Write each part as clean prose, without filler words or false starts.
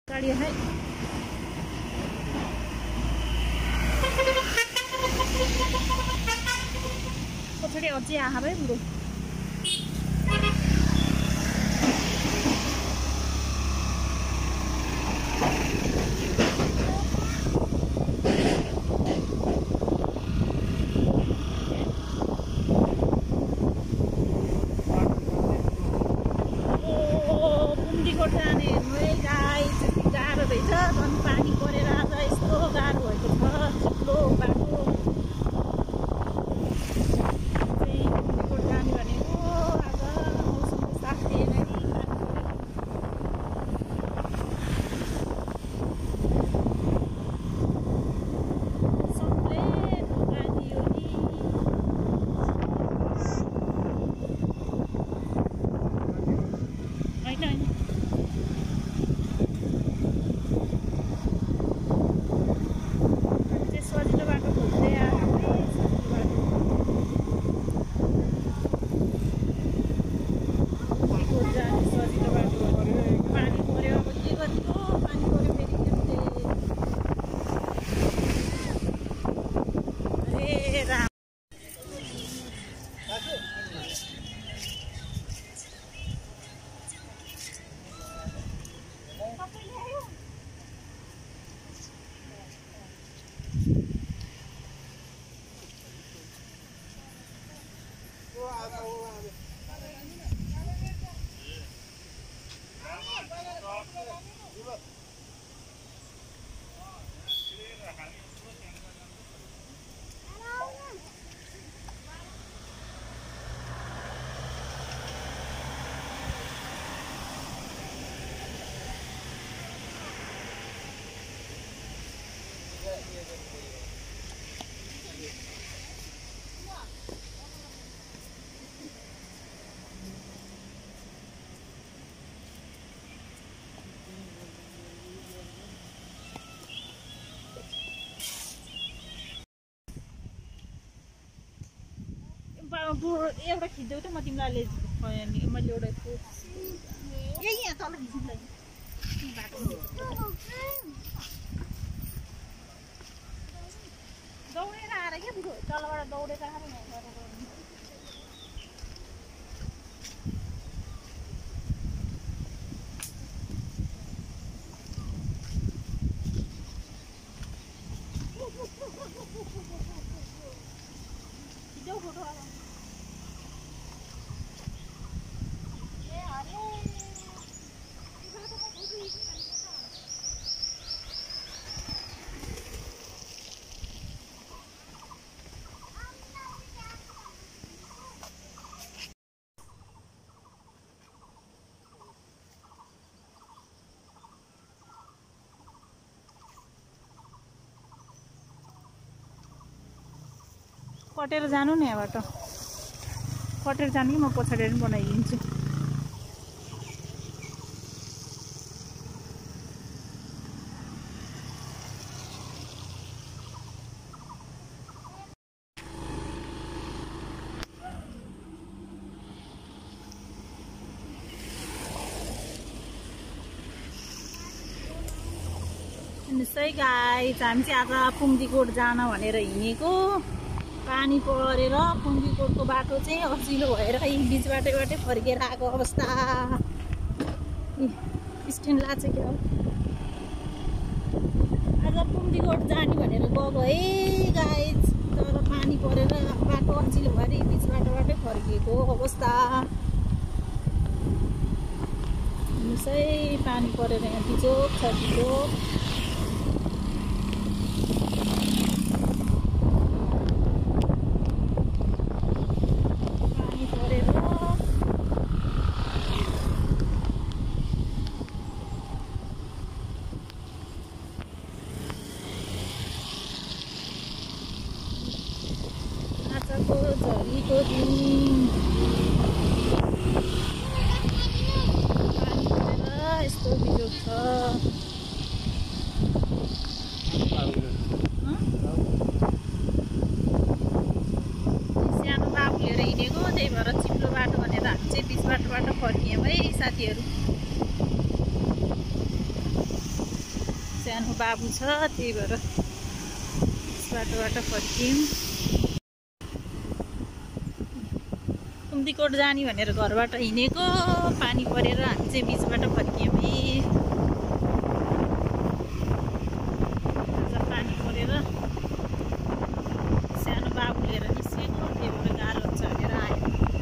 गाड़ी है पछाडि अझै आहा भाइ बुढो एउटा खिच्देऊ त म तिमीलाई मैले एउटा यहाँ तल खिच्नुलाई दौडेर आएर क्या बुढो तलबाट दौडेर आएर खिच्देऊ फोटो कटेर जानु नि यहाँबाट कटेर जानु कि म पछाडि पनि बनाइदिन्छु सही गाइस हामी चाहिँ आज पुङ्गीकोट जान भनेर हिँडेको पानी परेर पुङ्गीकोटको बाटो चाहिँ असिलो भएर बिच बाटोबाटै फर्केर आएको अवस्था स्ट्यान्ड लाग्छ क्या आज पुङ्गीकोट जाने भनेर गएको है गाइस तर पानी परेर बाटो असिलो भएर बिच बाटोबाटै फर्किएको अवस्था सही पानी परेर यहाँ बिजोक छ बिजोक झरीको दिन पानी परेर यस्तो बिजोग छ सानो बाबु लिएर हिँडेको त्यही भएर चिप्लो बाटो भनेर हामी चाहिँ बिच बाटोबाट फर्कियौँ है साथीहरू सानो बाबु छ, त्यही भएर बाटोबाट फर्क्यौँ। कुम्दीकोट जाने भनेर घरबाट हिँडेको, पानी परेर हामी चाहिँ बिचबाट फर्क्यौँ है। पानी परेर सानो बाबु लिएर निस्केको, त्यही भएर गाह्रो हुन्छ भनेर आयो।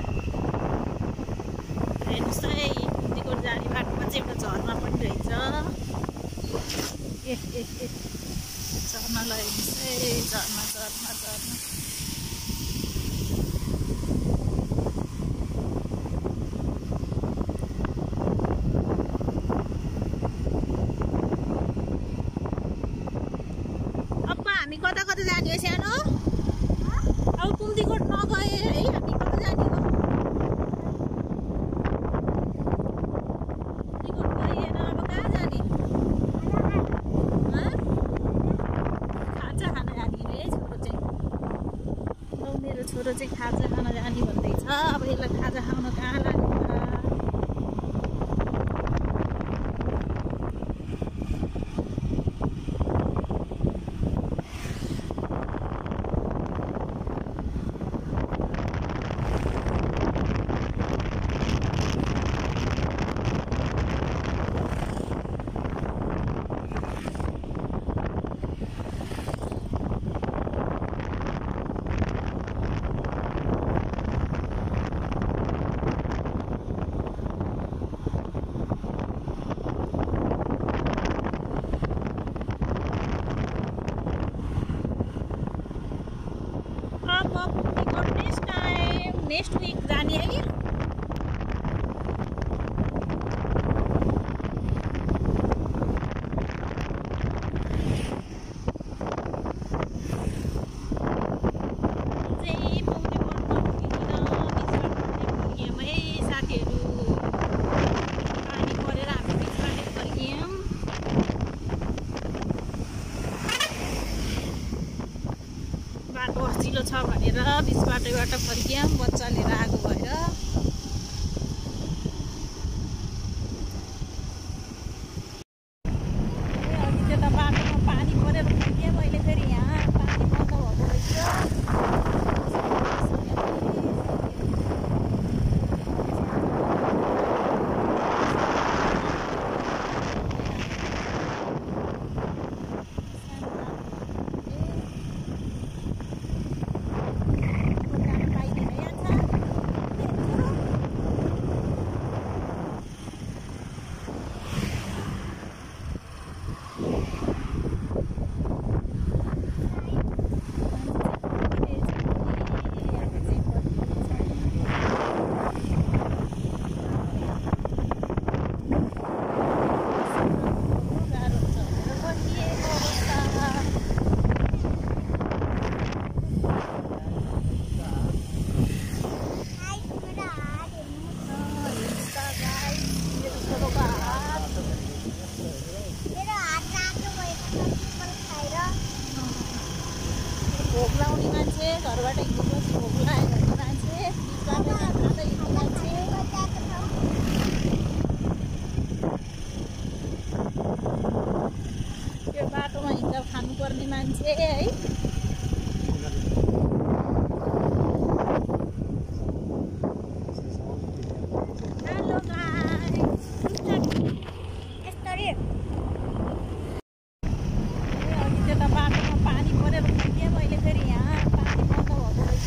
हेर्नुहोस् है, कुम्दीकोट जाने बाटोमा चाहिँ एउटा झर्ना पनि रहेछ। झर्नालाई हेर्नुहोस् है, झर्ना झर्ना झर्ना। हामी कता कता जाने हो सानो? अब कुम्दीकोट नगए है, हामी कता जाने हो? कुम्दीकोट गइएन, अब कहाँ जाने? खाजा खान जाने रे छोरो चाहिँ। मेरो छोरो चाहिँ खाजा खान जाने भन्दैछ। अब यसलाई खाजा खान कहाँ लाने? नेक्स्ट वीक जाने है। बाटो असिलो छ भनेर बिच बाटोबाट फर्क्यौँ, बच्चा लिएर आएको भएर। अघि त्यता बाटोमा पानी परेर फर्क्यौँ, अहिले फेरि यहाँ पानी बन्द भएको रहेछ। भोग लाउने मान्छे, घरबाट हिँडेपछि भोग लायो भने मान्छे, बिचमा जाँदा हिँड्ने मान्छे। त्यो बाटोमा हिँड्दा खानुपर्ने मान्छे है। हेलो गाइस, अघि त्यता बाटोमा पानी परेर फर्क्यौँ, अहिले फेरि यहाँ पानी बन्द भएको रहेछ।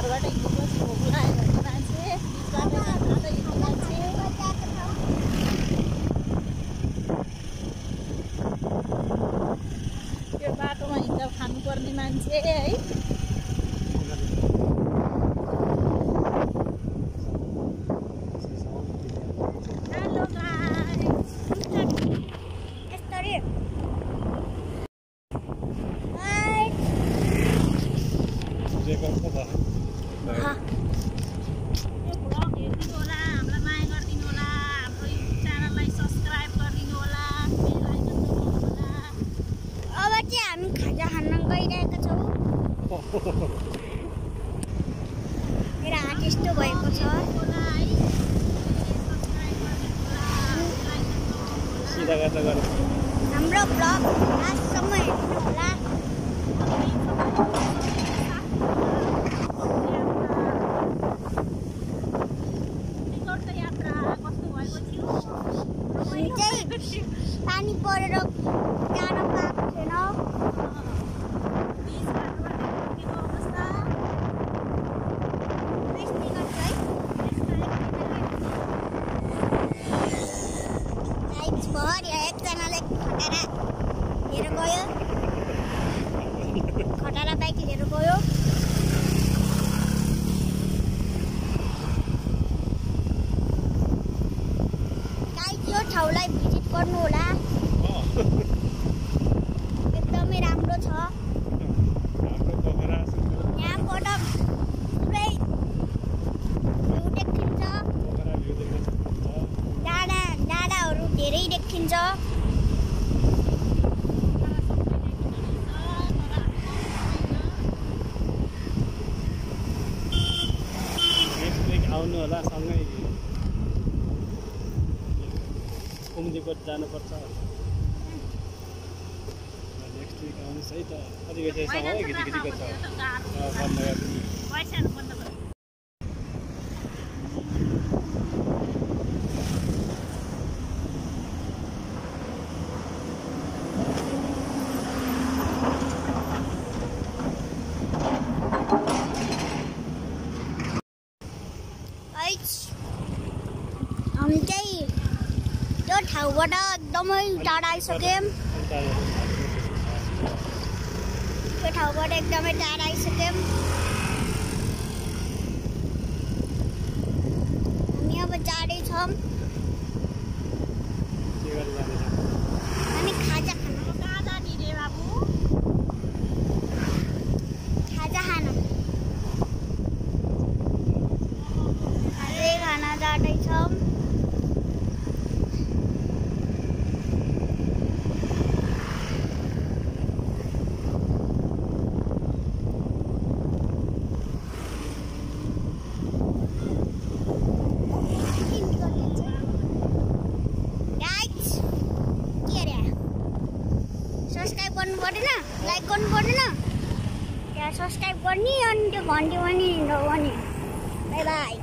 घरबाट हिँडेपछि भोक लाग्यो भने मान्छे बिचबाट खाँदै हिँड्ने मान्छे त्यो बाटोमा हिँड्दा खानुपर्ने मान्छे है मेरो हात यस्तो भएको छ हाम्रो ब्लग लास्टसम्म हेर्नु होला पानी परेर जान पाएको थिएन एकजनाले खटारा लिएर गयो खटारा बाइक लिएर गयो यो ठाउँलाई भिजिट गर्नु होला एकदमै राम्रो छ यहाँबाट पुरै भ्यू देखिन्छ डाँडाहरू धेरै देखिन्छ आउनु होला सँगै कुमुदिकोट जानुपर्छ नेक्स्ट विक आउनुहोस् है त अधिवेशनसँग है गिटीको छ हामी चाहिँ त्यो ठाउँबाट एकदमै टाढा आइसक्यौँ हामी अब जाँदैछौँ हामी खाजा खान जाँदैछौँ सब्सक्राइब गर्नु पर्दैन लाइक गर्नु पर्दैन त्यहाँ सब्सक्राइब गर्ने अनि त्यो घन्टी पनि दबाउने बाई बाई